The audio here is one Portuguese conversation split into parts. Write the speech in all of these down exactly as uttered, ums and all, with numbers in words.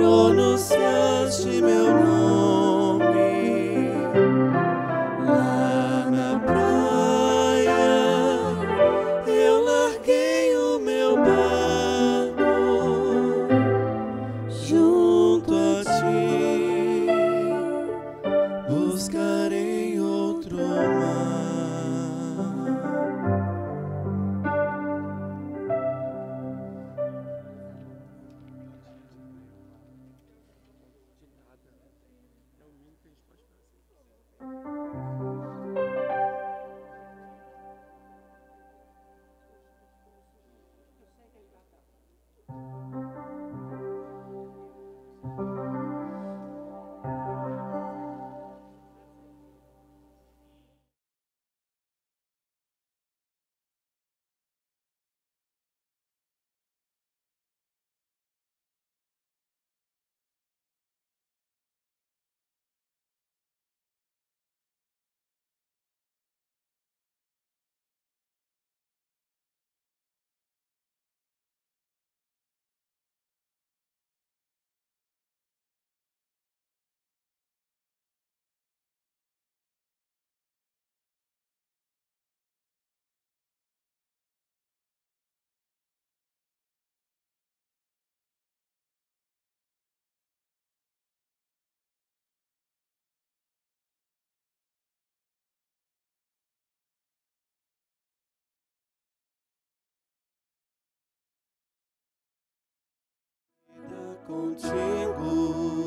pronunciaste meu nome lá na praia. Eu larguei o meu barco junto a ti, buscarei outro mar. Contigo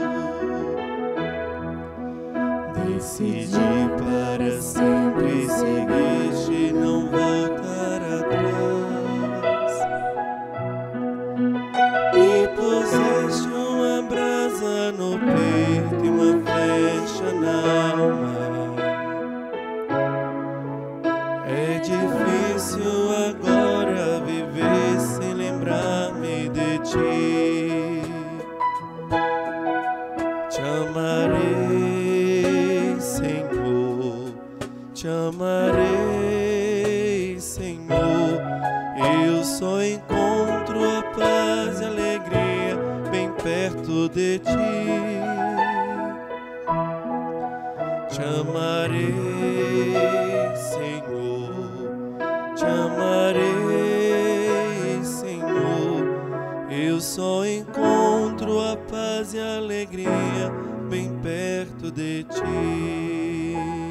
decidi para sempre seguir-te, não voltar atrás. Me puseste uma brasa no peito e uma flecha na alma. É difícil agora viver sem lembrar-me de ti. Te amarei, Senhor, te amarei, Senhor. Eu só encontro a paz e alegria bem perto de ti. Te amarei, Senhor, te amarei, Senhor. Eu só encontro a paz e a alegria bem perto de ti.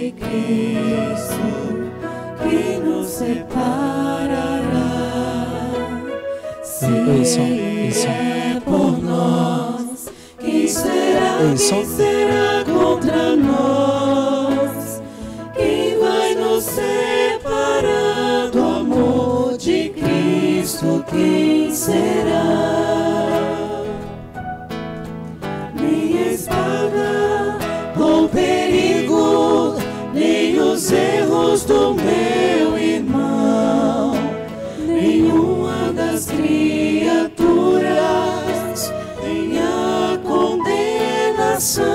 de Cristo, que nos separará? Se Ele é por nós, quem será, quem será contra nós? Quem vai nos separar do amor de Cristo? Quem será? Nem espada ou perigo, nem os erros do meu irmão, nenhuma das criaturas tem a condenação.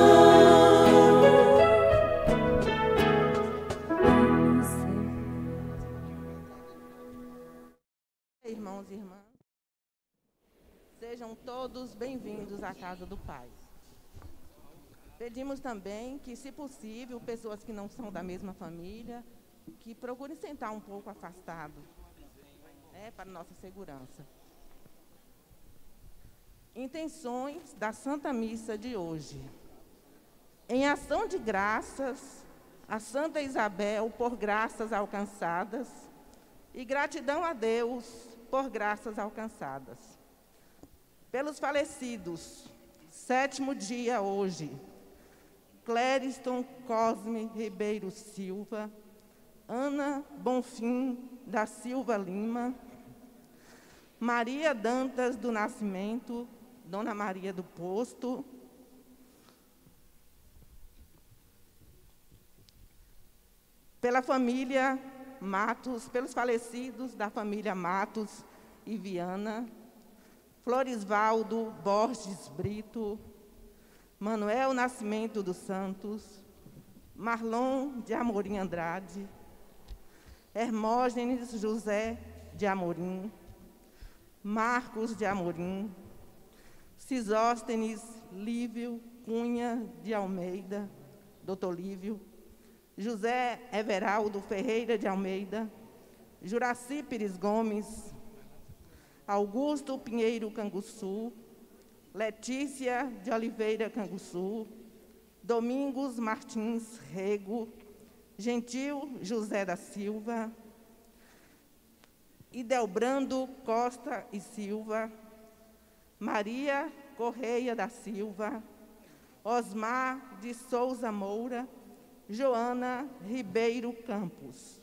Irmãos e irmãs, sejam todos bem-vindos à casa do Pai. Pedimos também que, se possível, pessoas que não são da mesma família, que procurem sentar um pouco afastado, né, para nossa segurança. Intenções da Santa Missa de hoje. Em ação de graças a Santa Isabel por graças alcançadas e gratidão a Deus por graças alcançadas. Pelos falecidos, sétimo dia hoje, Clériston Cosme Ribeiro Silva, Ana Bonfim da Silva Lima, Maria Dantas do Nascimento, Dona Maria do Posto, pela família Matos, pelos falecidos da família Matos e Viana, Florisvaldo Borges Brito, Manuel Nascimento dos Santos, Marlon de Amorim Andrade, Hermógenes José de Amorim, Marcos de Amorim, Cisóstenes Lívio Cunha de Almeida, doutor Lívio, José Everaldo Ferreira de Almeida, Juraci Pires Gomes, Augusto Pinheiro Canguçu, Letícia de Oliveira Canguçu, Domingos Martins Rego, Gentil José da Silva, Idelbrando Costa e Silva, Maria Correia da Silva, Osmar de Souza Moura, Joana Ribeiro Campos.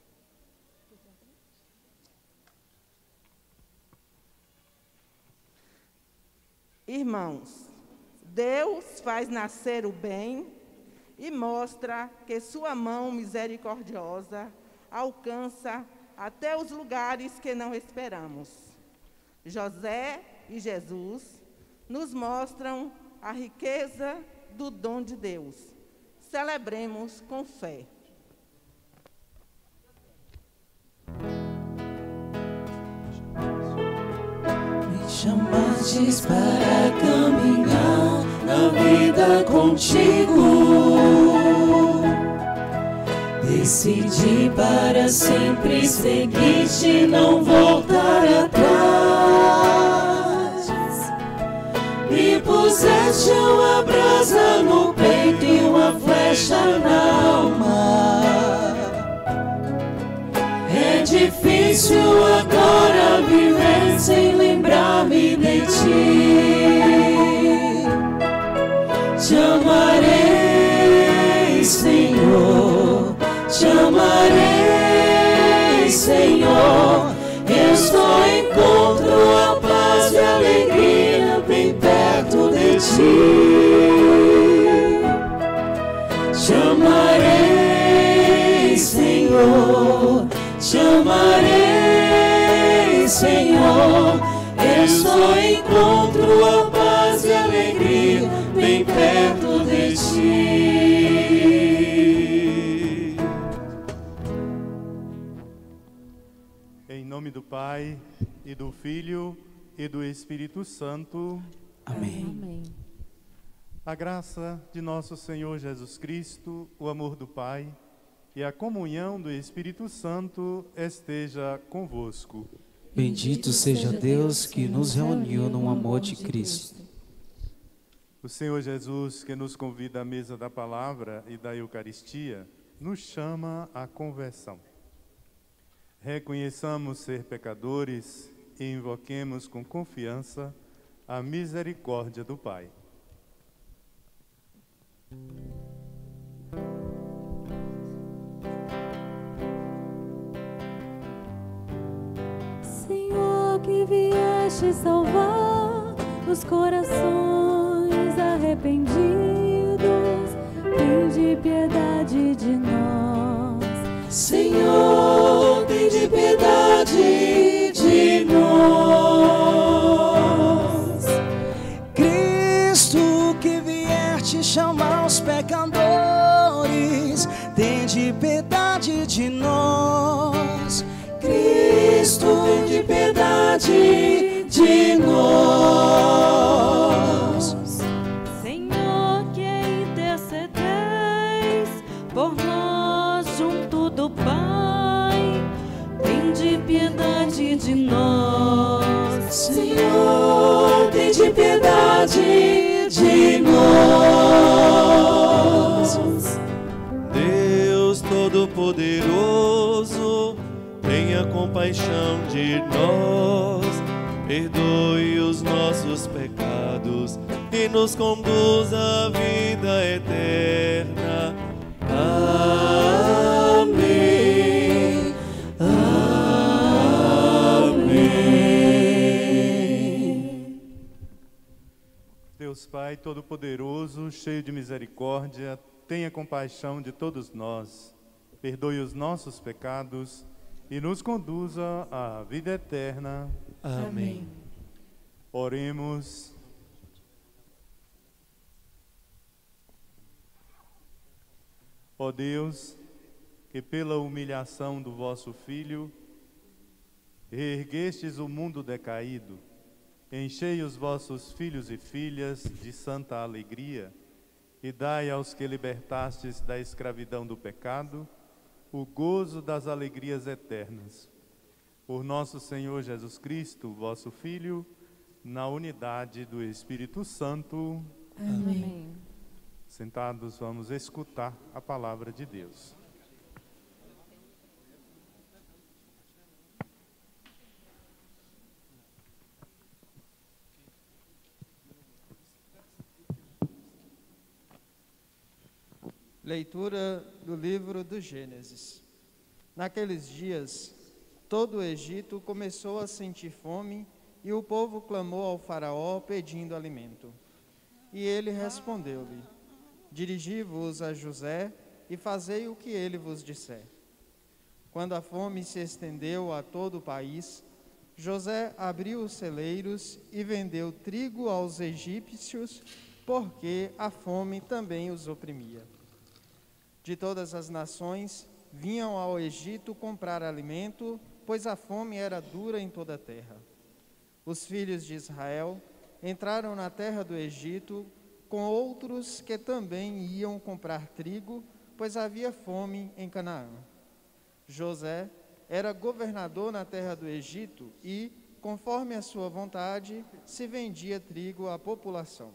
Irmãos, Deus faz nascer o bem e mostra que sua mão misericordiosa alcança até os lugares que não esperamos. José e Jesus nos mostram a riqueza do dom de Deus. Celebremos com fé. Me chamastes para caminhar na vida contigo. Decidi para sempre seguir-te, não voltar atrás. Me puseste uma brasa no peito e uma flecha na alma. É difícil agora viver sem lembrar-me de ti. Te amarei, Senhor, te amarei, Senhor. Eu só encontro a paz e a alegria bem perto de ti. Te amarei, Senhor, te amarei, Senhor. Eu só encontro a paz e a alegria bem perto de ti. Em nome do Pai, e do Filho, e do Espírito Santo. Amém. Amém. A graça de nosso Senhor Jesus Cristo, o amor do Pai e a comunhão do Espírito Santo esteja convosco. Bendito seja Deus que nos reuniu no amor de Cristo. O Senhor Jesus, que nos convida à mesa da palavra e da Eucaristia, nos chama à conversão. Reconheçamos ser pecadores e invoquemos com confiança a misericórdia do Pai. Senhor, que vieste salvar os corações arrependidos, tende piedade de nós. Senhor, tende piedade de nós. Cristo, que vieste chamar os pecadores, tende piedade de nós. Cristo, tende piedade de nós. Senhor, que intercedeis por nós junto do Pai, tende piedade de nós. Senhor, tende piedade de nós. Deus Todo-Poderoso, tenha compaixão de nós, perdoe os nossos pecados e nos conduz à vida eterna. Amém. Amém. Deus Pai Todo-Poderoso, cheio de misericórdia, tenha compaixão de todos nós, perdoe os nossos pecados e nos conduza à vida eterna. Amém. Oremos. Ó Deus, que pela humilhação do vosso Filho, reerguestes o mundo decaído, enchei os vossos filhos e filhas de santa alegria e dai aos que libertastes da escravidão do pecado o gozo das alegrias eternas. Por nosso Senhor Jesus Cristo, vosso Filho, na unidade do Espírito Santo. Amém. Sentados, vamos escutar a palavra de Deus. Leitura do livro do Gênesis. Naqueles dias, todo o Egito começou a sentir fome e o povo clamou ao faraó pedindo alimento. E ele respondeu-lhe: dirigi-vos a José e fazei o que ele vos disser. Quando a fome se estendeu a todo o país, José abriu os celeiros e vendeu trigo aos egípcios, porque a fome também os oprimia. De todas as nações vinham ao Egito comprar alimento, pois a fome era dura em toda a terra. Os filhos de Israel entraram na terra do Egito com outros que também iam comprar trigo, pois havia fome em Canaã. José era governador na terra do Egito e, conforme a sua vontade, se vendia trigo à população.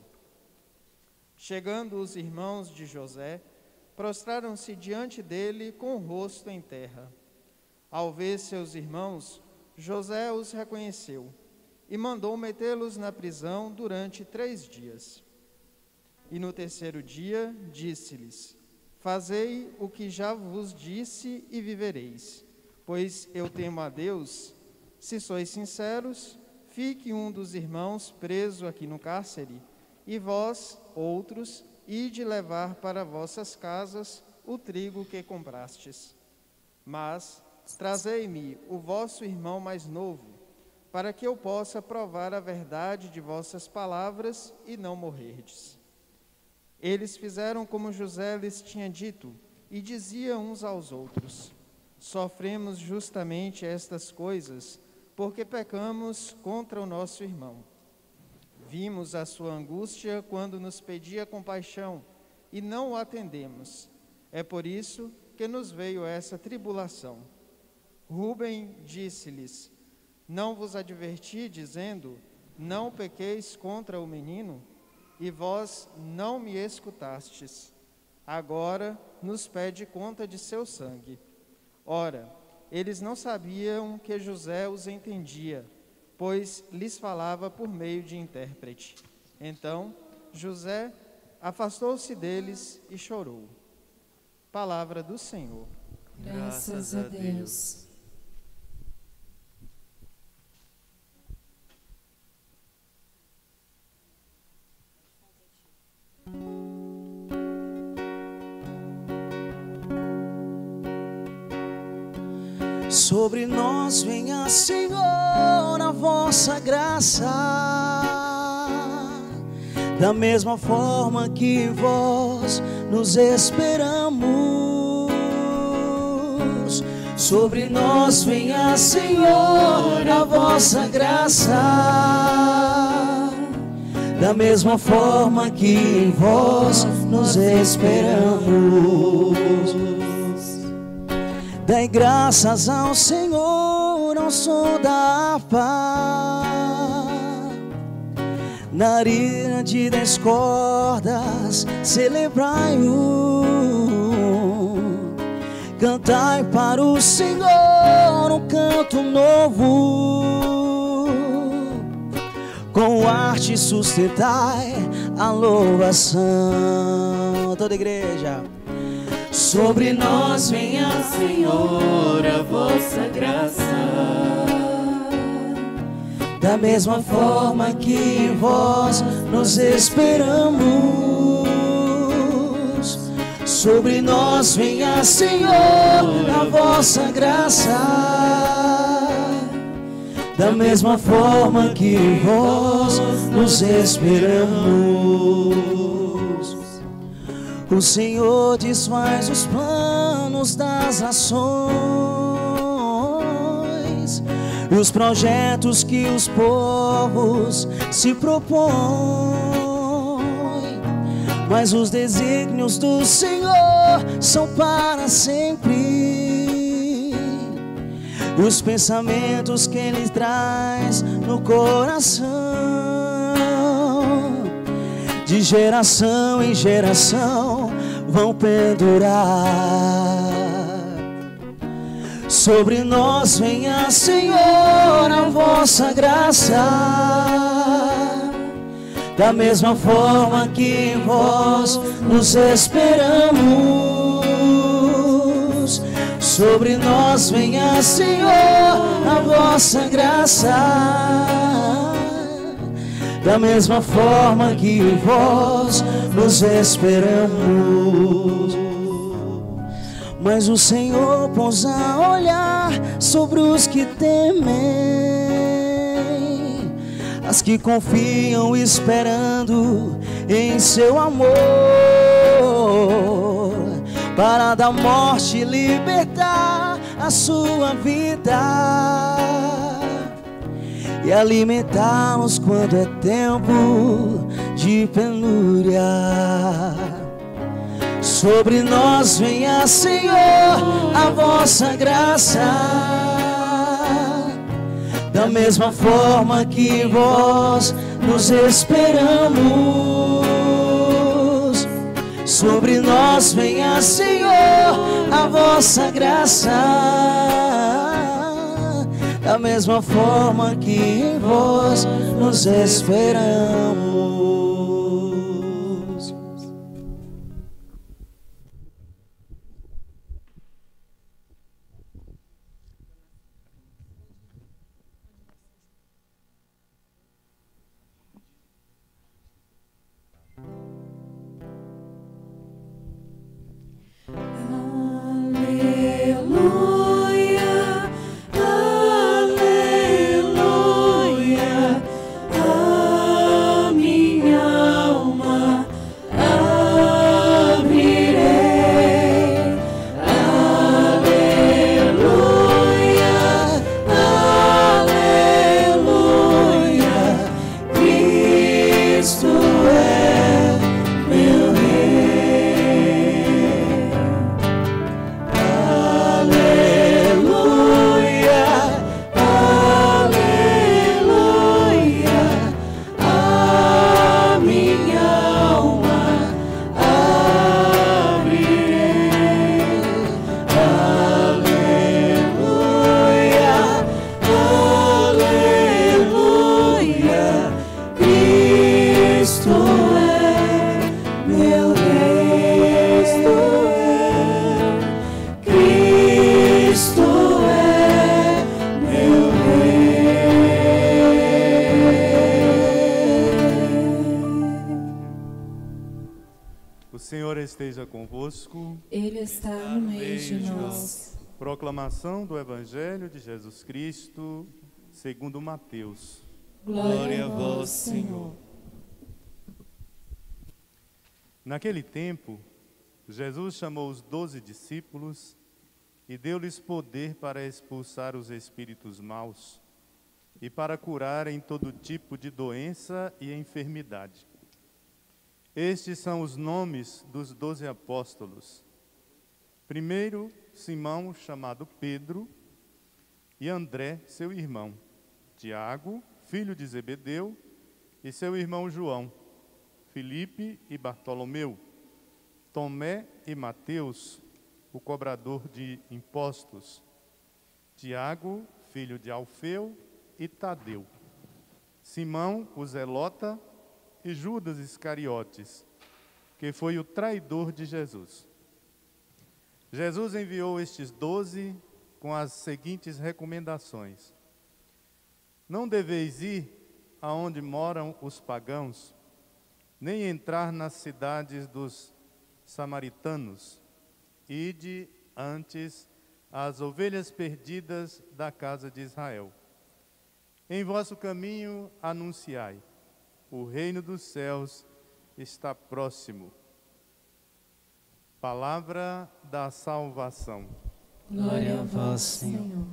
Chegando os irmãos de José, prostraram-se diante dele com o rosto em terra. Ao ver seus irmãos, José os reconheceu e mandou metê-los na prisão durante três dias. E no terceiro dia disse-lhes: fazei o que já vos disse e vivereis, pois eu temo a Deus. Se sois sinceros, fique um dos irmãos preso aqui no cárcere, e vós, outros, ide levar para vossas casas o trigo que comprastes. Mas trazei-me o vosso irmão mais novo, para que eu possa provar a verdade de vossas palavras e não morrerdes. Eles fizeram como José lhes tinha dito, e diziam uns aos outros: sofremos justamente estas coisas, porque pecamos contra o nosso irmão. Vimos a sua angústia quando nos pedia compaixão, e não o atendemos. É por isso que nos veio essa tribulação. Rúben disse-lhes: não vos adverti, dizendo: não pequeis contra o menino? E vós não me escutastes. agora nos pede conta de seu sangue. Ora, eles não sabiam que José os entendia, pois lhes falava por meio de intérprete. Então, José afastou-se deles e chorou. Palavra do Senhor. Graças a Deus. Sobre nós venha, Senhor, a vossa graça, da mesma forma que em vós nos esperamos. Sobre nós venha, Senhor, a vossa graça, da mesma forma que em vós nos esperamos. Dai graças ao Senhor ao som da harpa, na harina de dez cordas celebrai-o. Cantai para o Senhor um canto novo, com arte sustentai a louvação. Toda a igreja. Sobre nós venha, Senhor, a vossa graça, da mesma forma que em vós nos esperamos. Sobre nós venha, Senhor, a vossa graça, da mesma forma que em vós nos esperamos. O Senhor desfaz os planos das nações e os projetos que os povos se propõem, mas os desígnios do Senhor são para sempre, e os pensamentos que Ele traz no coração, de geração em geração vão pendurar. Sobre nós venha, Senhor, a vossa graça, da mesma forma que em vós nos esperamos. Sobre nós venha, Senhor, a vossa graça, da mesma forma que em vós nos esperamos. Mas o Senhor pousa a olhar sobre os que temem, as que confiam esperando em seu amor, para da morte libertar a sua vida e alimentá-los quando é tempo de penúria. Sobre nós venha, Senhor, a vossa graça, da mesma forma que vós nos esperamos. Sobre nós venha, Senhor, a vossa graça, da mesma forma que em vós nos esperamos. Minha conosco. Ele está no meio de nós. Proclamação do Evangelho de Jesus Cristo, segundo Mateus. Glória a vós, Senhor. Naquele tempo, Jesus chamou os doze discípulos e deu-lhes poder para expulsar os espíritos maus e para curarem todo tipo de doença e enfermidade. Estes são os nomes dos doze apóstolos. Primeiro, Simão, chamado Pedro, e André, seu irmão, Tiago, filho de Zebedeu, e seu irmão João, Filipe e Bartolomeu, Tomé e Mateus, o cobrador de impostos, Tiago, filho de Alfeu, e Tadeu, Simão, o zelota, e Judas Iscariotes, que foi o traidor de Jesus. Jesus enviou estes doze com as seguintes recomendações: não deveis ir aonde moram os pagãos, nem entrar nas cidades dos samaritanos. Ide antes às ovelhas perdidas da casa de Israel. Em vosso caminho anunciai: o reino dos céus está próximo. Palavra da salvação. Glória a vós, Senhor.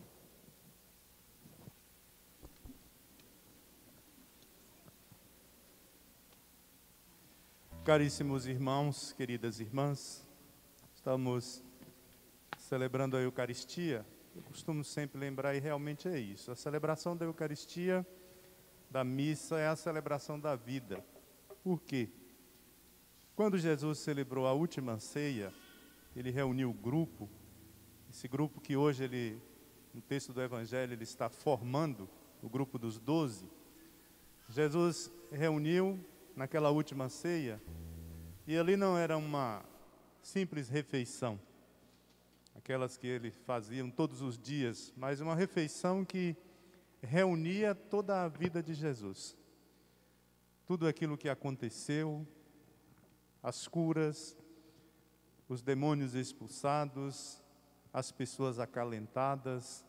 Caríssimos irmãos, queridas irmãs, estamos celebrando a Eucaristia. Eu costumo sempre lembrar, e realmente é isso: a celebração da Eucaristia, da missa, é a celebração da vida. Por quê? Quando Jesus celebrou a última ceia, ele reuniu o grupo, esse grupo que hoje, ele, no texto do Evangelho, ele está formando, o grupo dos doze. Jesus reuniu naquela última ceia, e ali não era uma simples refeição, aquelas que ele fazia todos os dias, mas uma refeição que reunia toda a vida de Jesus. Tudo aquilo que aconteceu, as curas, os demônios expulsados, as pessoas acalentadas,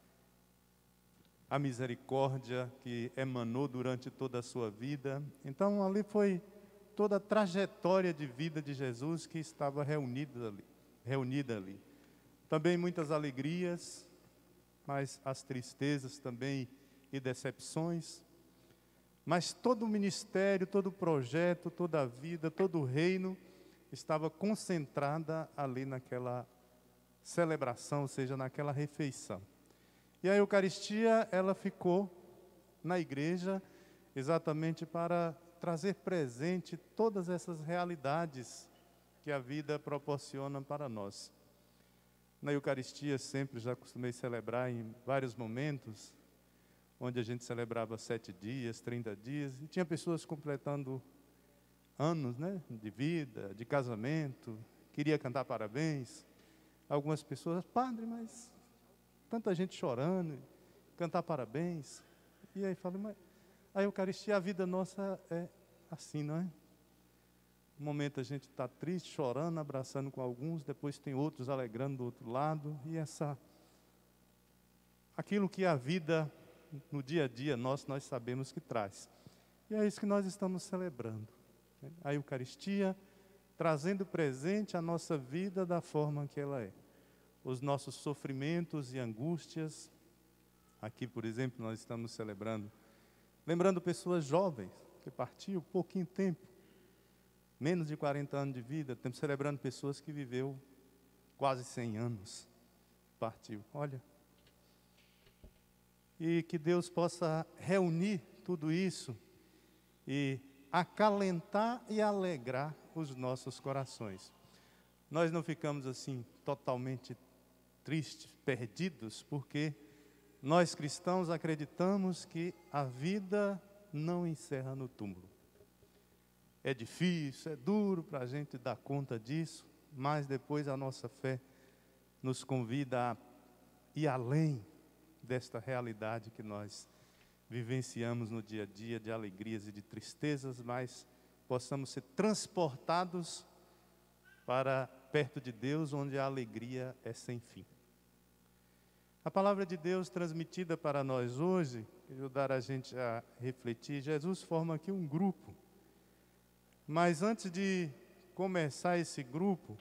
a misericórdia que emanou durante toda a sua vida. Então ali foi toda a trajetória de vida de Jesus que estava reunida ali. Reunida ali. Também muitas alegrias, mas as tristezas também e decepções. Mas todo o ministério, todo o projeto, toda a vida, todo o reino estava concentrada ali naquela celebração, ou seja, naquela refeição. E a Eucaristia, ela ficou na igreja exatamente para trazer presente todas essas realidades que a vida proporciona para nós. Na Eucaristia, sempre já costumei celebrar em vários momentos, onde a gente celebrava sete dias, trinta dias, e tinha pessoas completando anos, né, de vida, de casamento, queria cantar parabéns. Algumas pessoas: padre, mas tanta gente chorando, cantar parabéns. E aí falo: mas a Eucaristia, a vida nossa é assim, não é? Um momento a gente está triste, chorando, abraçando com alguns, depois tem outros alegrando do outro lado, e essa, aquilo que a vida no dia a dia nosso, nós sabemos que traz. E é isso que nós estamos celebrando, né? A Eucaristia, trazendo presente a nossa vida da forma que ela é. Os nossos sofrimentos e angústias. Aqui, por exemplo, nós estamos celebrando, lembrando pessoas jovens, que partiram pouquinho tempo, menos de quarenta anos de vida. Estamos celebrando pessoas que viveu quase cem anos, partiu. Olha, e que Deus possa reunir tudo isso e acalentar e alegrar os nossos corações. Nós não ficamos assim totalmente tristes, perdidos, porque nós cristãos acreditamos que a vida não encerra no túmulo. É difícil, é duro para a gente dar conta disso, mas depois a nossa fé nos convida a ir além desta realidade que nós vivenciamos no dia a dia, de alegrias e de tristezas, mas possamos ser transportados para perto de Deus, onde a alegria é sem fim. A palavra de Deus transmitida para nós hoje, que ajudar a gente a refletir, Jesus forma aqui um grupo. Mas antes de começar esse grupo,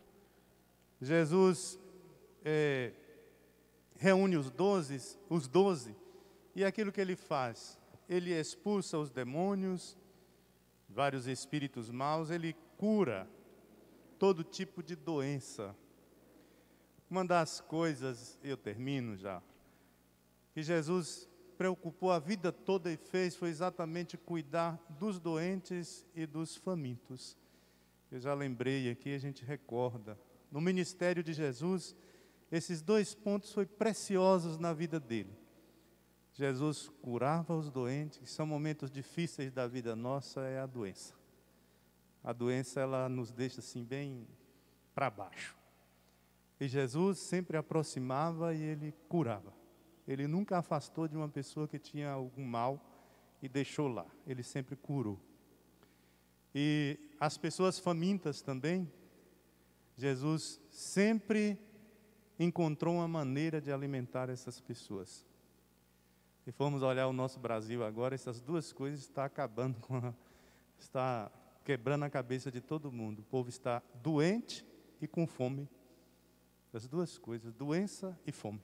Jesus é, reúne os doze, os doze, e aquilo que ele faz, ele expulsa os demônios, vários espíritos maus, ele cura todo tipo de doença. Uma das coisas, eu termino já, que Jesus preocupou a vida toda e fez foi exatamente cuidar dos doentes e dos famintos. Eu já lembrei aqui, a gente recorda. No ministério de Jesus, esses dois pontos foram preciosos na vida dele. Jesus curava os doentes, que são momentos difíceis da vida nossa, é a doença. A doença, ela nos deixa assim bem para baixo. E Jesus sempre aproximava e ele curava. Ele nunca afastou de uma pessoa que tinha algum mal e deixou lá. Ele sempre curou. E as pessoas famintas também, Jesus sempre encontrou uma maneira de alimentar essas pessoas. Se formos olhar o nosso Brasil agora, essas duas coisas estão acabando com a, está quebrando a cabeça de todo mundo. O povo está doente e com fome. As duas coisas, doença e fome.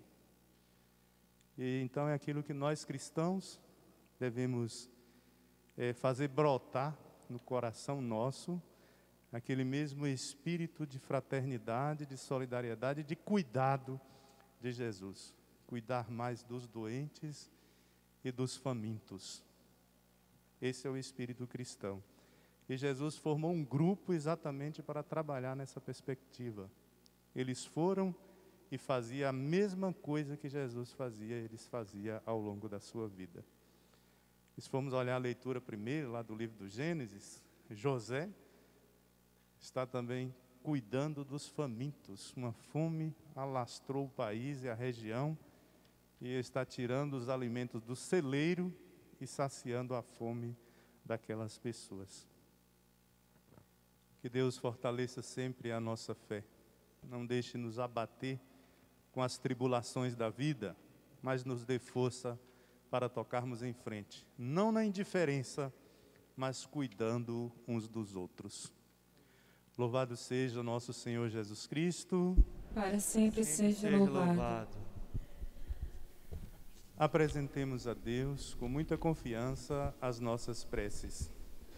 E então é aquilo que nós cristãos devemos é, fazer brotar no coração nosso, aquele mesmo espírito de fraternidade, de solidariedade, de cuidado de Jesus. Cuidar mais dos doentes e dos famintos. Esse é o espírito cristão. E Jesus formou um grupo exatamente para trabalhar nessa perspectiva. Eles foram e faziam a mesma coisa que Jesus fazia, eles faziam ao longo da sua vida. Se formos olhar a leitura primeiro, lá do livro do Gênesis, José está também cuidando dos famintos. Uma fome alastrou o país e a região, e está tirando os alimentos do celeiro e saciando a fome daquelas pessoas. Que Deus fortaleça sempre a nossa fé. Não deixe nos abater com as tribulações da vida, mas nos dê força para tocarmos em frente. Não na indiferença, mas cuidando uns dos outros. Louvado seja o nosso Senhor Jesus Cristo. Para sempre, sempre seja, seja louvado. louvado. Apresentemos a Deus com muita confiança as nossas preces.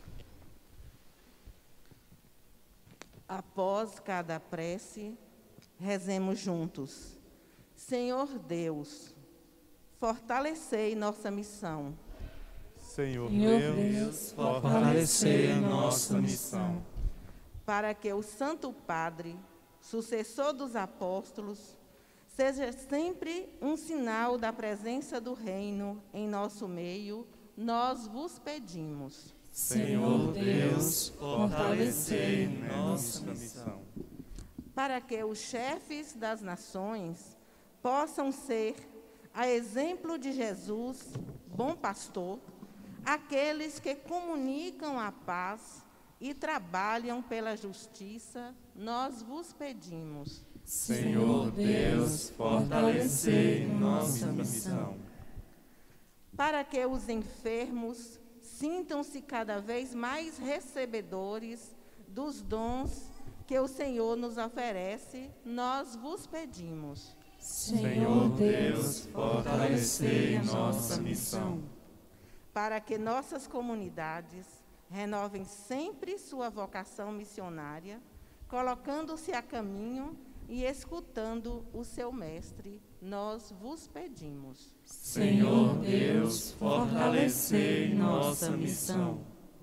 Após cada prece, rezemos juntos. Senhor Deus, fortalecei nossa missão. Senhor, Senhor Deus, Deus, fortalecei a nossa missão. Para que o Santo Padre, sucessor dos apóstolos, seja sempre um sinal da presença do Reino em nosso meio, nós vos pedimos. Senhor Deus, fortalecei nossa missão. Para que os chefes das nações possam ser, a exemplo de Jesus, bom pastor, aqueles que comunicam a paz e trabalham pela justiça, nós vos pedimos. Senhor Deus, fortalecei nossa missão. Para que os enfermos sintam-se cada vez mais recebedores dos dons que o Senhor nos oferece, nós vos pedimos. Senhor Deus, fortalecei nossa missão. Para que nossas comunidades renovem sempre sua vocação missionária, colocando-se a caminho e escutando o seu Mestre, nós vos pedimos. Senhor Deus, fortalecei nossa missão.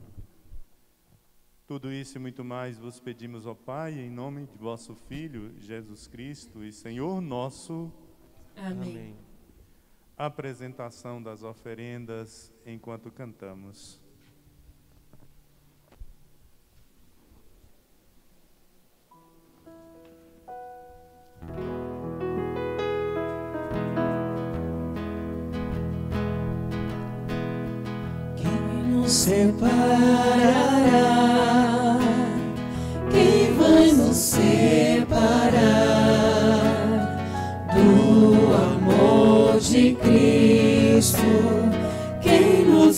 Tudo isso e muito mais vos pedimos, ó Pai, em nome de vosso Filho, Jesus Cristo e Senhor nosso. Amém. Amém. Apresentação das oferendas enquanto cantamos. Separará, quem vai nos separar? de Cristo, quem nos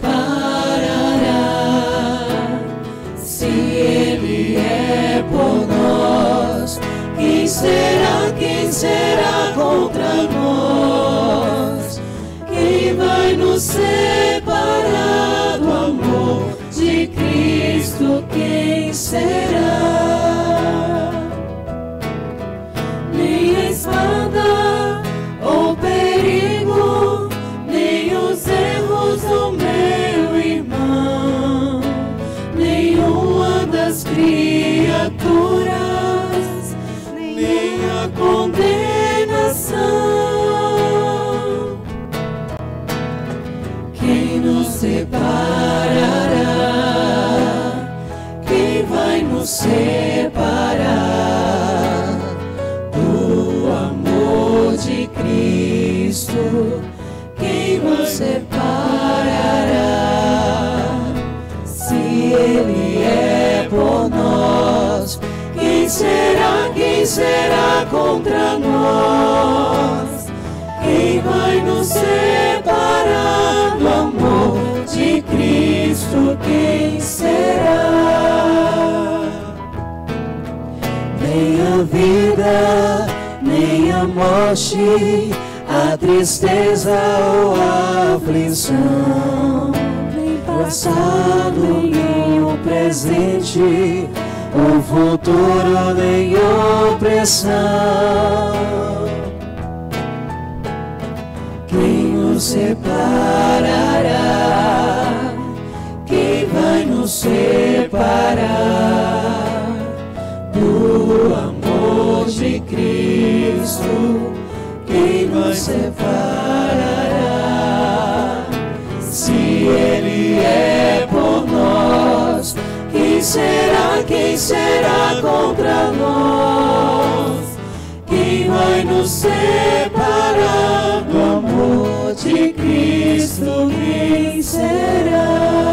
separará? Se Ele é por nós, quem será, quem será contra nós? Quem vai nos separar do amor de Cristo? Quem será? Nem a espada ou perigo, nem os erros do meu irmão, nenhuma das criaturas, nem a condenação. Quem nos separará? Quem vai nos separar do amor de Cristo? Quem nos separará? Se Ele é por nós, quem será, quem será contra nós? Quem vai nos separar do amor de Cristo? Quem será? Nem a vida, nem a morte, a tristeza ou a aflição, nem passado, nem o presente, o futuro, nem opressão. Quem nos separará? Quem vai nos separar do amor de Cristo? Quem nos separará? Se Ele é por nós, quem será, quem será contra nós? Quem vai nos separar do amor de Cristo? Quem será?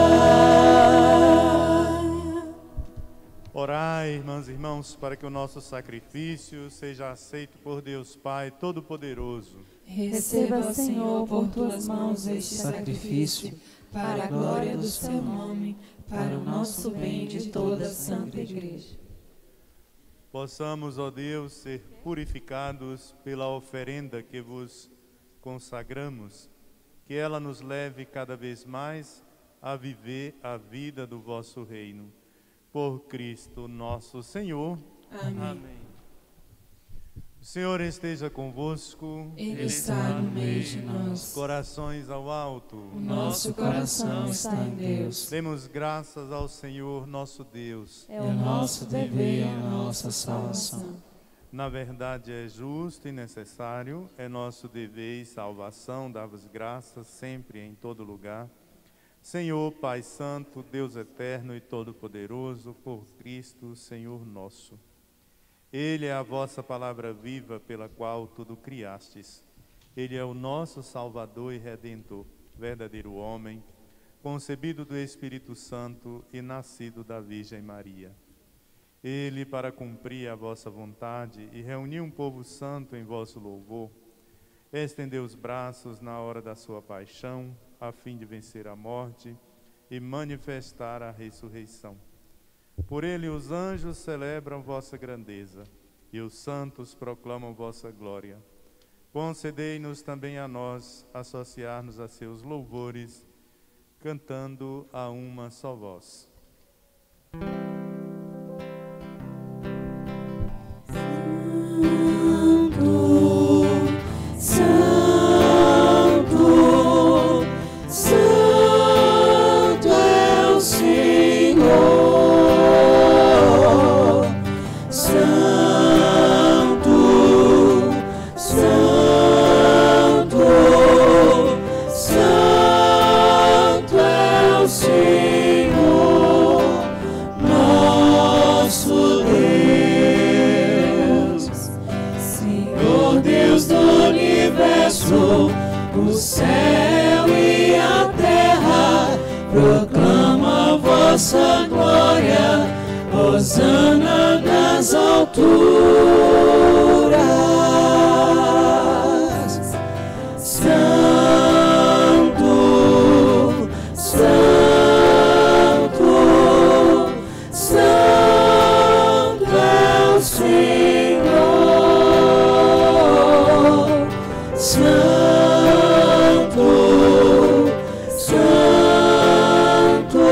Orai, irmãs e irmãos, para que o nosso sacrifício seja aceito por Deus Pai Todo-Poderoso. Receba, Senhor, por tuas mãos este sacrifício, para a glória do seu nome, para o nosso bem de toda a Santa Igreja. Possamos, ó Deus, ser purificados pela oferenda que vos consagramos, que ela nos leve cada vez mais a viver a vida do vosso reino. Por Cristo nosso Senhor. Amém. Amém. O Senhor esteja convosco. Ele está no meio de nós. Corações ao alto. O nosso coração está em Deus. Demos graças ao Senhor nosso Deus. É o nosso dever e a nossa salvação. Na verdade é justo e necessário, é nosso dever e salvação dar-vos graças sempre e em todo lugar. Senhor, Pai Santo, Deus eterno e todo-poderoso, por Cristo, Senhor nosso. Ele é a vossa palavra viva pela qual tudo criastes. Ele é o nosso Salvador e Redentor, verdadeiro homem, concebido do Espírito Santo e nascido da Virgem Maria. Ele, para cumprir a vossa vontade e reunir um povo santo em vosso louvor, estendeu os braços na hora da sua paixão, a fim de vencer a morte e manifestar a ressurreição. Por ele os anjos celebram vossa grandeza e os santos proclamam vossa glória. Concedei-nos também a nós associar-nos a seus louvores, cantando a uma só voz. O céu e a terra proclamam a vossa glória, hosana nas alturas. Santo, Santo,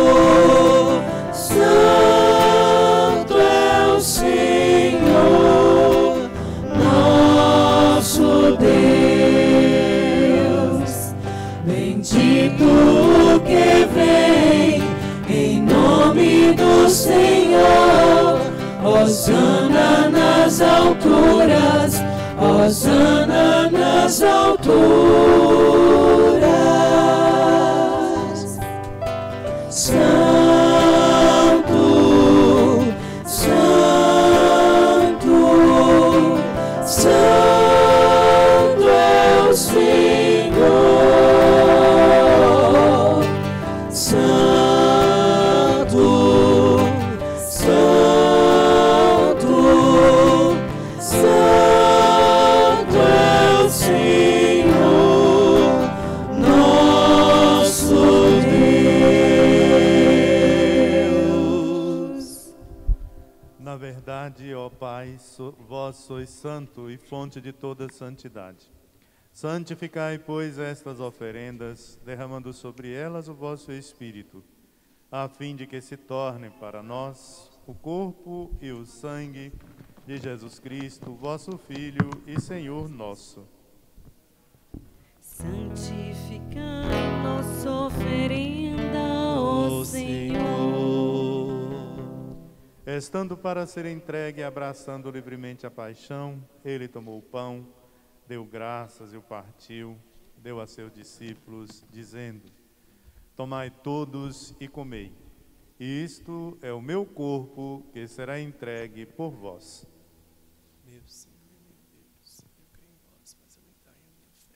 Santo é o Senhor, nosso Deus. Bendito o que vem em nome do Senhor. Hosana nas alturas, hosana nas alturas. Santo, Santo, Santo é o Senhor. Santo, Santo, Santo é o Senhor, nosso Deus. Na verdade, ó Pai, so, vós sois santo e fonte de toda santidade. Santificai, pois, estas oferendas, derramando sobre elas o vosso Espírito, a fim de que se tornem para nós o corpo e o sangue de Jesus Cristo, vosso Filho e Senhor nosso. Santificai nossa oferenda, ó Senhor. Estando para ser entregue e abraçando livremente a paixão, ele tomou o pão, deu graças e o partiu, deu a seus discípulos, dizendo: tomai todos e comei. Isto é o meu corpo que será entregue por vós. Meu Senhor e meu Deus, eu creio em vós, mas aumentai a minha fé.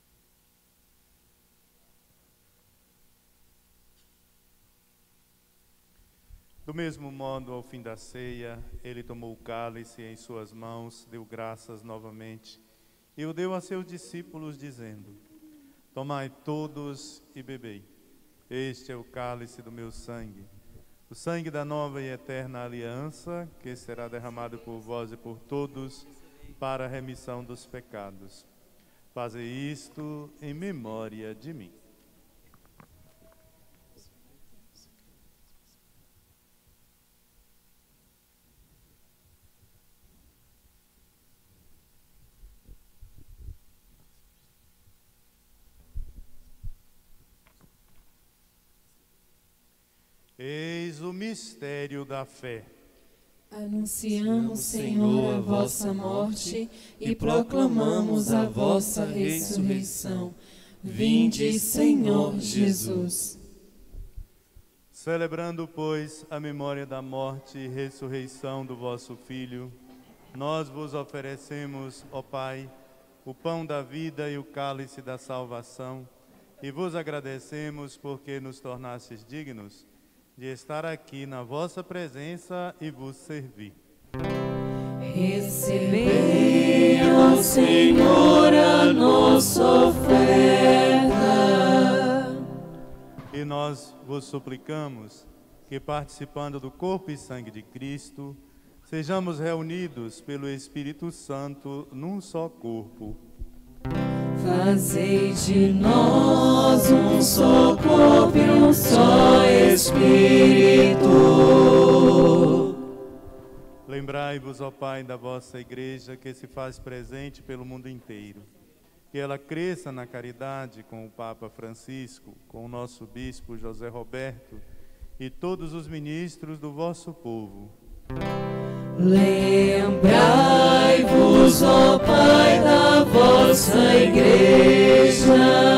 Do mesmo modo, ao fim da ceia, ele tomou o cálice em suas mãos, deu graças novamente e o deu a seus discípulos, dizendo: tomai todos e bebei. Este é o cálice do meu sangue, o sangue da nova e eterna aliança, que será derramado por vós e por todos para a remissão dos pecados. Fazei isto em memória de mim. Eis o mistério da fé. Anunciamos, Senhor, a vossa morte e proclamamos a vossa ressurreição. Vinde, Senhor Jesus. Celebrando, pois, a memória da morte e ressurreição do vosso Filho, nós vos oferecemos, ó Pai, o pão da vida e o cálice da salvação, e vos agradecemos porque nos tornastes dignos de estar aqui na vossa presença e vos servir. Recebei, ó Senhor, a nossa oferta. E nós vos suplicamos que, participando do corpo e sangue de Cristo, sejamos reunidos pelo Espírito Santo num só corpo. Fazei de nós um só corpo e um só Espírito. Lembrai-vos, ó Pai, da vossa Igreja, que se faz presente pelo mundo inteiro. Que ela cresça na caridade com o Papa Francisco, com o nosso Bispo José Roberto e todos os ministros do vosso povo. Lembrai-vos, ó Pai, da vossa Igreja.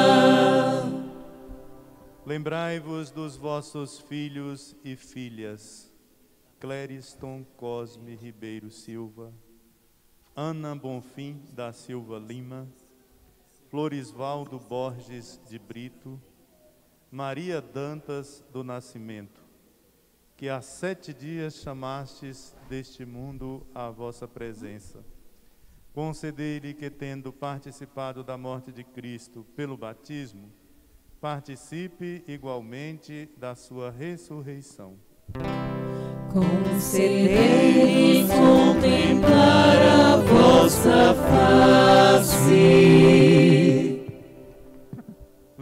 Lembrai-vos dos vossos filhos e filhas, Clériston Cosme Ribeiro Silva, Ana Bonfim da Silva Lima, Florisvaldo Borges de Brito, Maria Dantas do Nascimento, que há sete dias chamastes deste mundo à vossa presença. Concedei-lhe que, tendo participado da morte de Cristo pelo batismo, participe igualmente da sua ressurreição. Concedei-lhe contemplar a vossa face.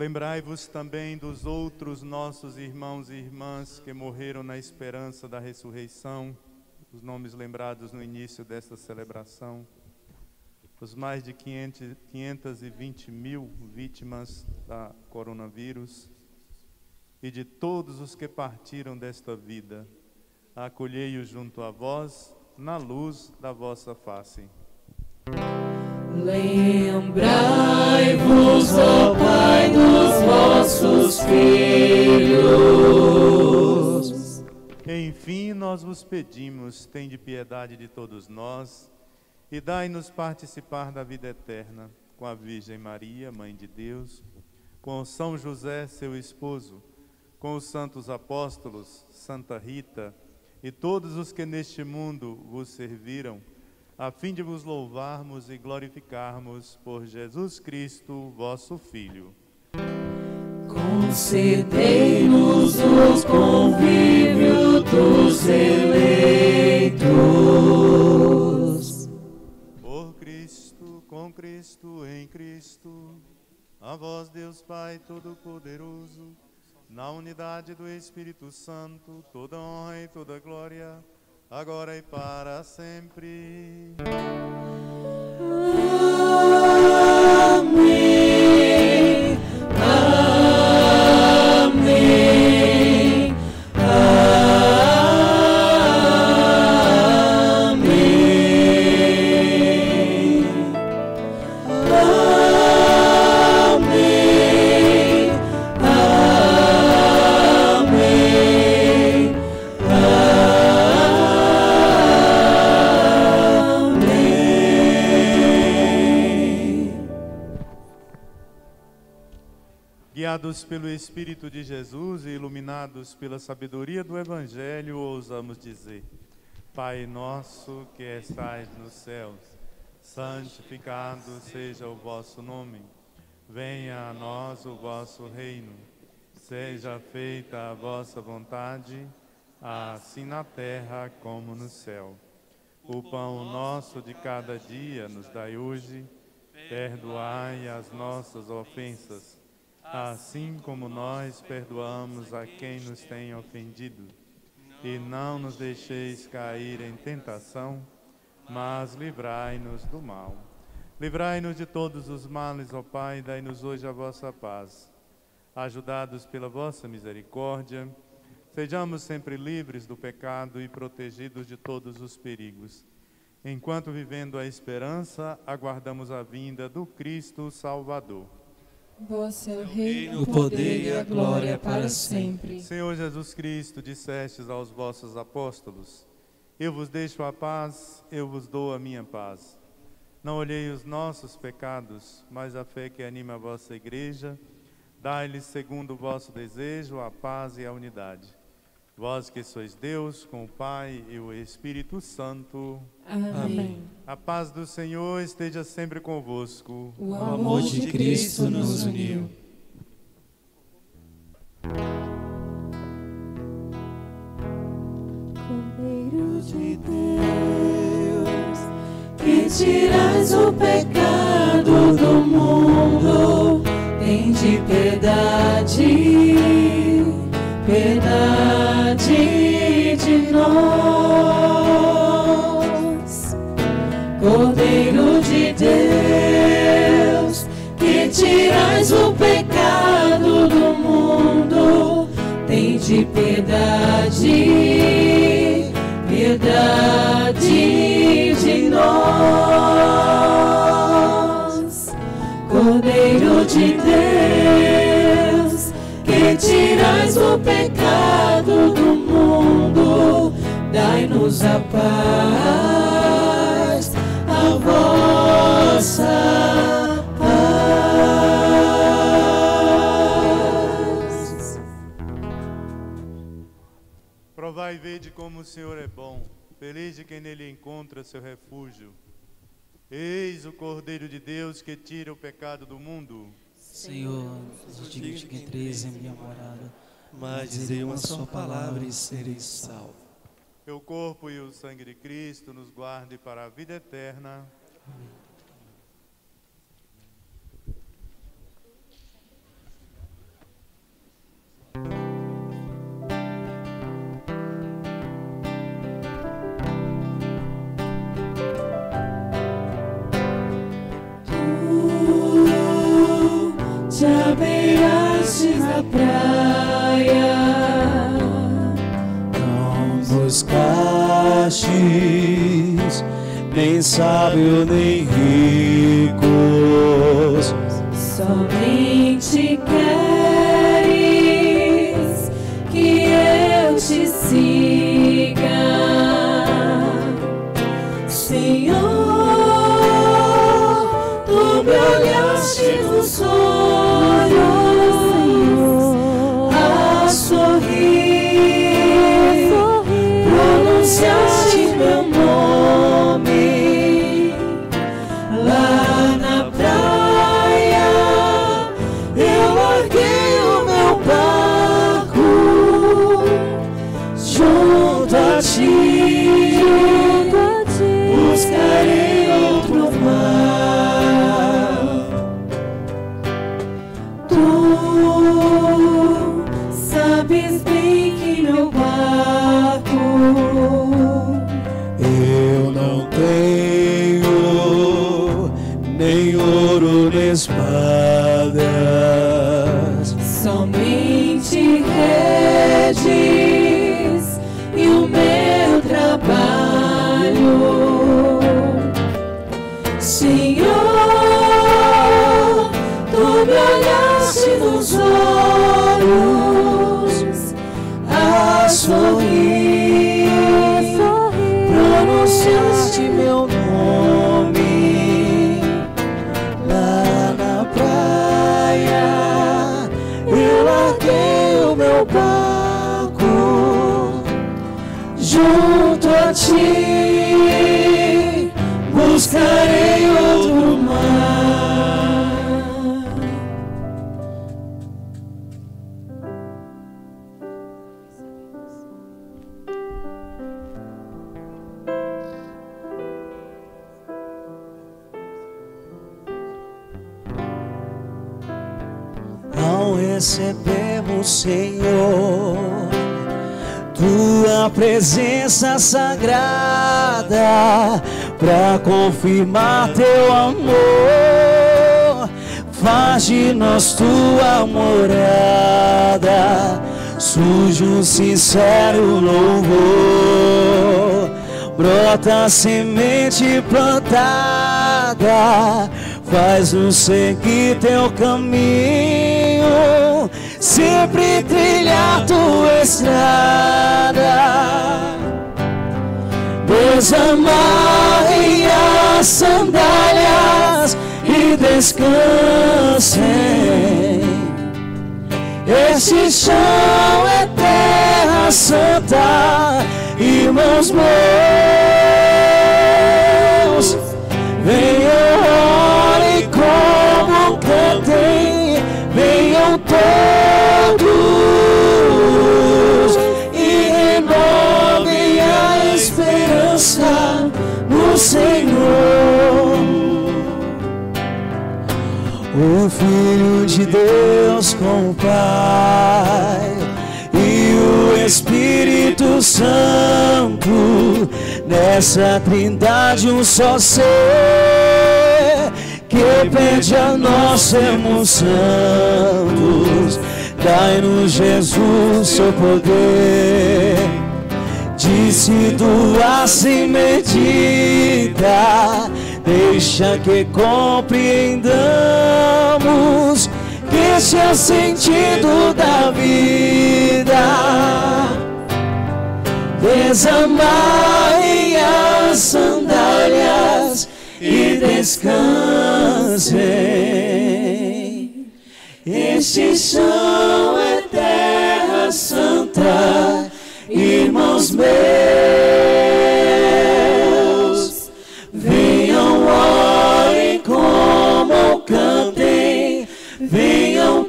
Lembrai-vos também dos outros nossos irmãos e irmãs que morreram na esperança da ressurreição, os nomes lembrados no início desta celebração, os mais de quinhentas e vinte mil vítimas da coronavírus e de todos os que partiram desta vida. Acolhei-os junto a vós, na luz da vossa face. Lembrai-vos, ó Pai, dos vossos filhos. Enfim, nós vos pedimos, tende piedade de todos nós e dai-nos participar da vida eterna com a Virgem Maria, Mãe de Deus, com São José, seu esposo, com os santos apóstolos, Santa Rita e todos os que neste mundo vos serviram, a fim de vos louvarmos e glorificarmos por Jesus Cristo, vosso Filho. Concedei-nos o convívio dos eleitos. Por Cristo, com Cristo, em Cristo, a vós, Deus Pai Todo-Poderoso, na unidade do Espírito Santo, toda honra e toda glória, agora e para sempre. Amém. Amém. Amém. Guiados pelo Espírito de Jesus e iluminados pela sabedoria do Evangelho, ousamos dizer: Pai nosso que estais nos céus, santificado seja o vosso nome. Venha a nós o vosso reino. Seja feita a vossa vontade, assim na terra como no céu. O pão nosso de cada dia nos dai hoje. Perdoai as nossas ofensas, assim como nós perdoamos a quem nos tem ofendido. E não nos deixeis cair em tentação, mas livrai-nos do mal. Livrai-nos de todos os males, ó Pai, e dai-nos hoje a vossa paz. Ajudados pela vossa misericórdia, sejamos sempre livres do pecado e protegidos de todos os perigos. Enquanto, vivendo a esperança, aguardamos a vinda do Cristo Salvador. Vosso é o reino, o poder e a glória para sempre. Senhor Jesus Cristo, dissestes aos vossos apóstolos: eu vos deixo a paz, eu vos dou a minha paz. Não olhei os nossos pecados, mas a fé que anima a vossa igreja. Dai-lhes, segundo o vosso desejo, a paz e a unidade. Vós que sois Deus, com o Pai e o Espírito Santo. Amém. A paz do Senhor esteja sempre convosco. O amor de Cristo nos uniu. Cordeiro de Deus, que tirais o pecado do mundo, tende piedade, piedade de nós. Cordeiro de Deus, que tirais o pecado do mundo, tende piedade, piedade de nós. Cordeiro de Deus, que tirais o pecado do mundo, dai-nos a paz, a vossa paz. Provai e vede como o Senhor é bom, feliz de quem nele encontra seu refúgio. Eis o Cordeiro de Deus que tira o pecado do mundo. Senhor, eu digo que entreis em minha morada, mas dizei uma só palavra e sereis salvo. Que o corpo e o sangue de Cristo nos guarde para a vida eterna. Amém. na praia. Não buscastes nem sábio nem ricos, somente queres que eu te siga, Senhor. Tu me olhaste nos olhos a sorrir, pronunciaste meu nome lá na praia. Eu larguei o meu barco junto a ti, buscarei outro mar. Tu sabes bem que meu barco eu não tenho nem ouro nem espadas, somente redes e o meu trabalho. Senhor, tu me olhaste nos olhos a sorrir, pronunciaste meu nome lá na praia. Eu larguei o meu barco junto a ti, buscarei outro mar. Ao recebermos, Senhor, tua presença sagrada, pra confirmar teu amor, faz de nós tua morada, surge um sincero louvor, brota a semente plantada, faz-nos seguir teu caminho, sempre trilhar tua estrada. Desamarrem as sandálias e descansem. Este chão é terra santa, irmãos meus. Venham, orem como cantem, venham todos e renovem a esperança no Senhor. O Filho de Deus com o Pai e o Espírito Santo, nessa trindade um só ser, que pede a nós sermos santos. Dai-nos, Jesus, seu poder, de se doar sem medida. Deixa que compreendamos que este é o sentido da vida. Desamarrem as sandálias e descansem. Este chão é terra santa, irmãos meus. Venham, orem como cantem, venham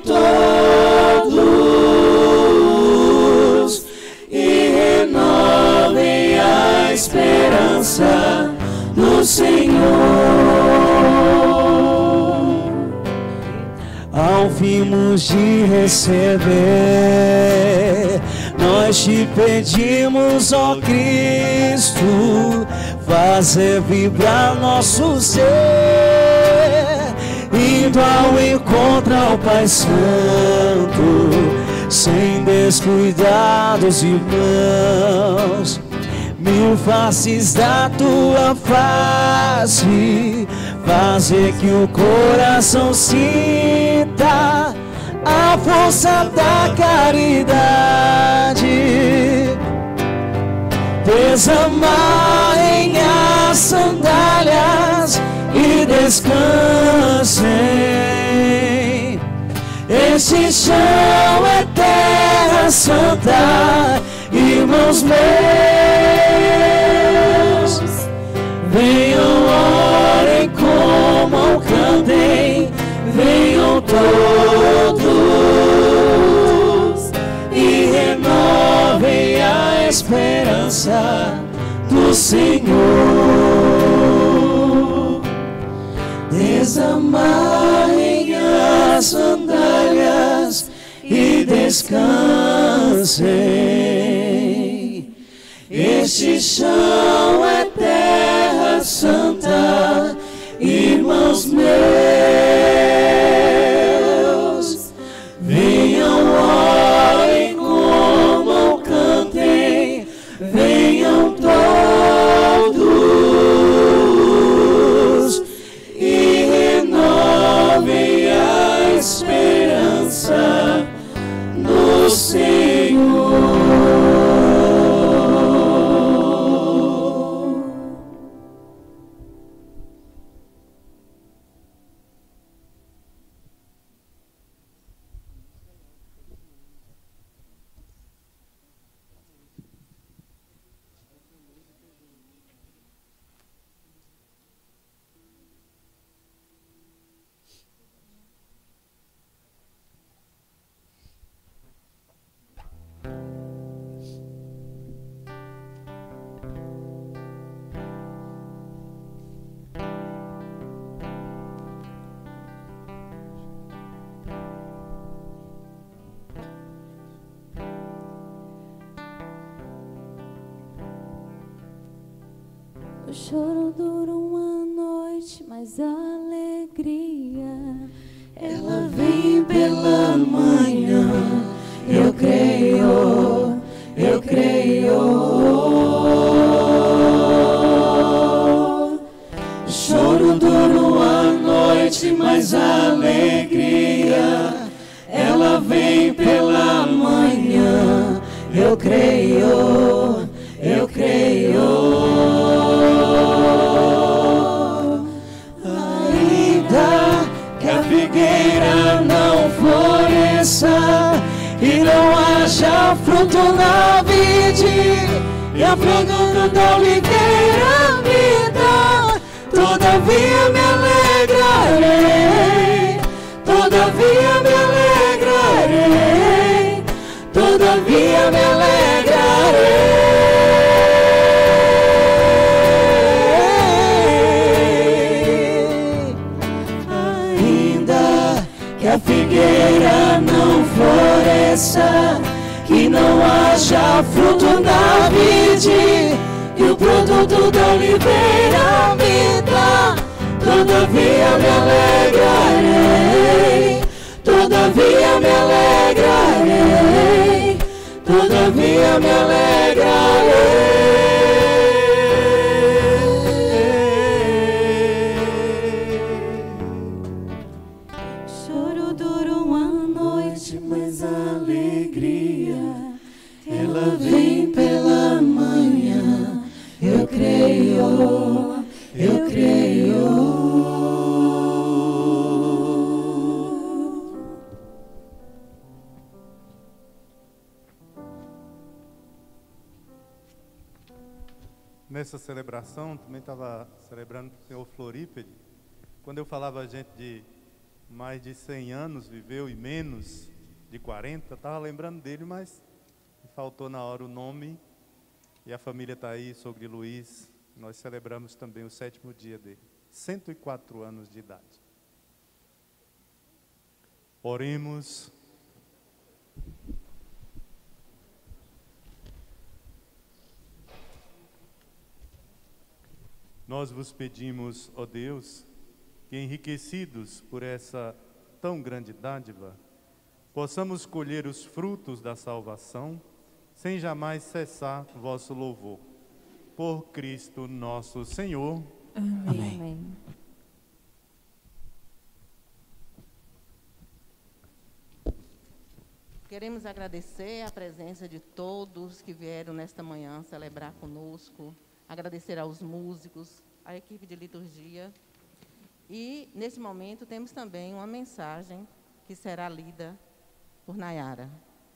todos e renovem a esperança no Senhor. Ao fimos de receber, nós te pedimos, ó Cristo, fazer vibrar nosso ser e indo ao encontro ao Pai Santo, sem descuidar dos irmãos. Mil faces da tua face, fazer que o coração sinta a força da caridade. Desamarrem as sandálias e descansem. Este chão é terra santa, irmãos meus. Venham, orem, comam, cantem, venham todos e renovem a esperança do Senhor. Desamarrem as sandálias e descansem. Este chão é terra santa, irmãos meus. Venham, orem, comam, cantem, venham todos e renovem a esperança no Senhor. O choro dura uma noite, mas a alegria ela vem pela manhã. Eu creio, eu creio. O choro dura uma noite, mas a alegria ela vem pela manhã. Eu creio, eu creio. Figueira não floresça e não haja fruto na vide, e a fragrância da oliveira me dá. Todavia me alegrarei, todavia me alegrarei, todavia me alegrarei. Que a figueira não floresça, que não haja fruto na vide, e o produto da oliveira me dá. Todavia me alegrarei, todavia me alegrarei, todavia me alegrarei. Mas a alegria ela vem pela manhã. Eu creio, eu creio. Nessa celebração, também estava celebrando com o senhor Florípede. Quando eu falava a gente de mais de cem anos viveu e menos de quarenta, estava lembrando dele, mas faltou na hora o nome, e a família está aí, sogro Luiz, nós celebramos também o sétimo dia dele, cento e quatro anos de idade. Oremos. Nós vos pedimos, ó Deus, que, enriquecidos por essa tão grande dádiva, possamos colher os frutos da salvação, sem jamais cessar vosso louvor. Por Cristo nosso Senhor. Amém. Amém. Queremos agradecer a presença de todos que vieram nesta manhã celebrar conosco, agradecer aos músicos, à equipe de liturgia. E, nesse momento, temos também uma mensagem que será lida por Nayara.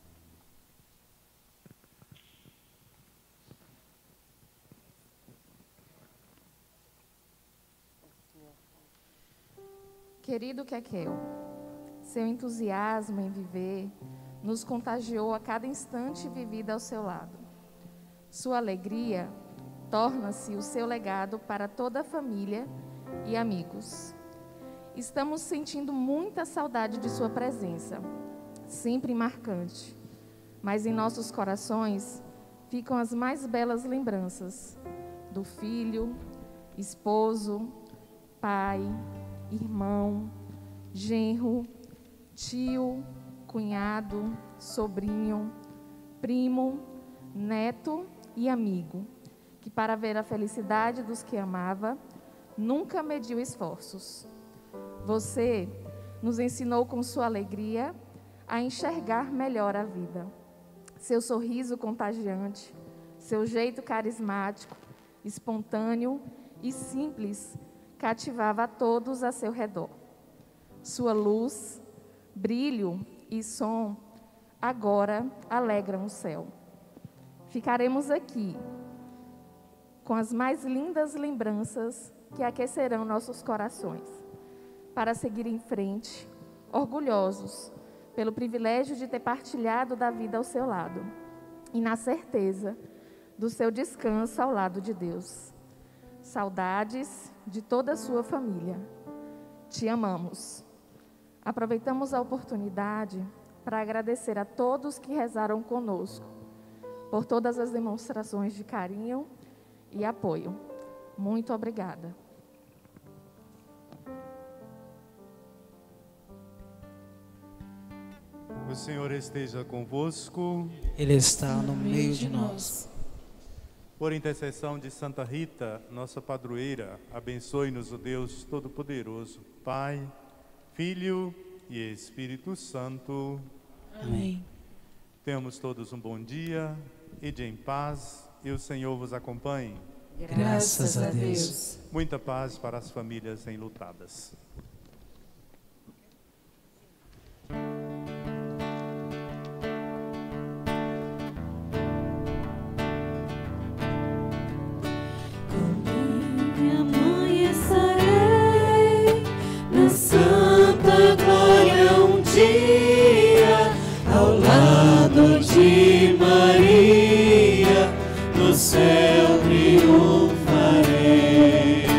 Querido Kekel, seu entusiasmo em viver nos contagiou a cada instante vivido ao seu lado. Sua alegria torna-se o seu legado para toda a família e amigos. Estamos sentindo muita saudade de sua presença, sempre marcante, mas em nossos corações ficam as mais belas lembranças do filho, esposo, pai, irmão, genro, tio, cunhado, sobrinho, primo, neto e amigo, que para ver a felicidade dos que amava, nunca mediu esforços. Você nos ensinou com sua alegria a enxergar melhor a vida. Seu sorriso contagiante, seu jeito carismático, espontâneo e simples, cativava a todos a seu redor. Sua luz, brilho e som agora alegram o céu. Ficaremos aqui com as mais lindas lembranças que aquecerão nossos corações, para seguir em frente, orgulhosos pelo privilégio de ter partilhado da vida ao seu lado e na certeza do seu descanso ao lado de Deus. Saudades de toda a sua família. Te amamos. Aproveitamos a oportunidade para agradecer a todos que rezaram conosco por todas as demonstrações de carinho e apoio. Muito obrigada. O Senhor esteja convosco. Ele está no meio de nós. Por intercessão de Santa Rita, nossa padroeira, abençoe-nos o Deus Todo-Poderoso, Pai, Filho e Espírito Santo. Amém. Tenhamos todos um bom dia, ide em paz e o Senhor vos acompanhe. Graças a Deus. Muita paz para as famílias enlutadas. Santa glória um dia, ao lado de Maria, no céu triunfarei.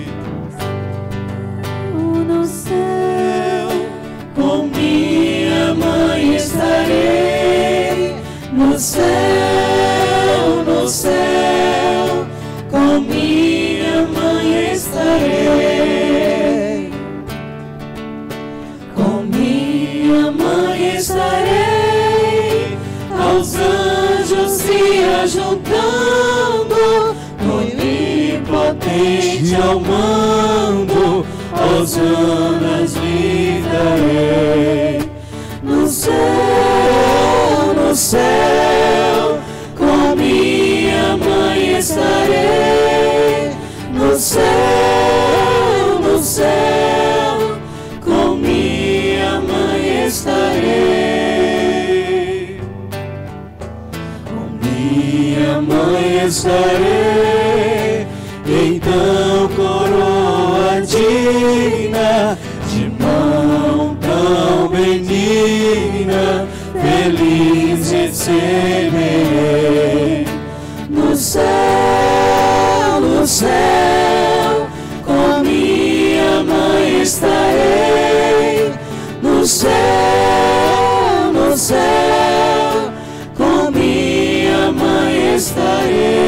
No céu, com minha mãe estarei. No céu, no céu, com minha mãe estarei. Estarei aos anjos se ajuntando, onipotente ao mando, hosanas lhe darei. No céu, no céu, com minha mãe estarei. No céu, no céu, com minha mãe estarei. Minha mãe estarei, então coroa digna, de mão tão benigna, feliz receberei. No céu, no céu, com minha mãe estarei. No céu, no céu, com minha mãe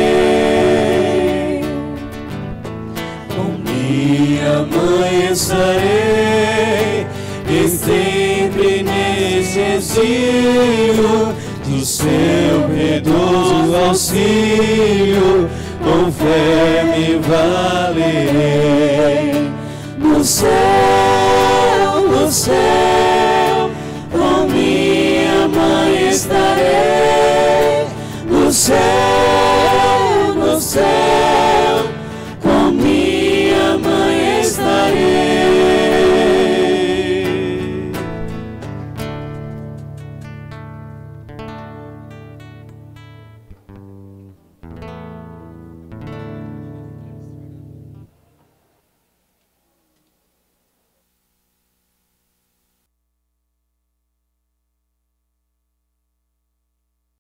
estarei. Com minha mãe estarei. e sempre neste exílio, do seu piedoso auxílio, com fé me valerei. No céu, no céu, com minha mãe estarei. No céu, no céu,